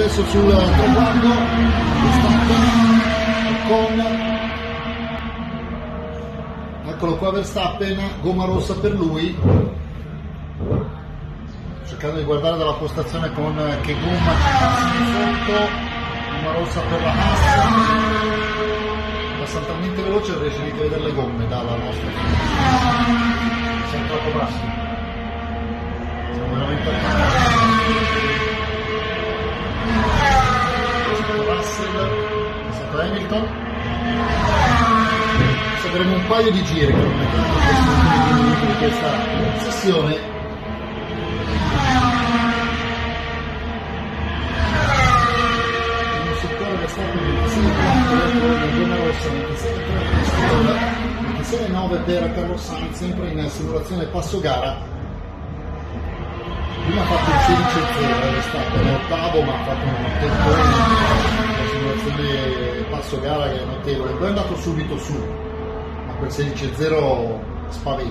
adesso sul traguardo eccolo qua Verstappen, gomma rossa per lui, cercando di guardare dalla postazione con che gomma ci passa di sotto, gomma rossa per la Haas, passa talmente veloce non riesce a vedere le gomme dalla nostra, siamo troppo bassi, siamo veramente passato Hamilton, avremo un paio di giri per di questa sessione. In un settore che è stato il 26,9 per Carlos Sainz, sempre in simulazione passo gara. Prima ha fatto il 16,0, è stato l'ottavo, ma ha fatto un tempone, una simulazione passo gara che è notevole, poi è andato subito su, ma quel 16,0 spaventa.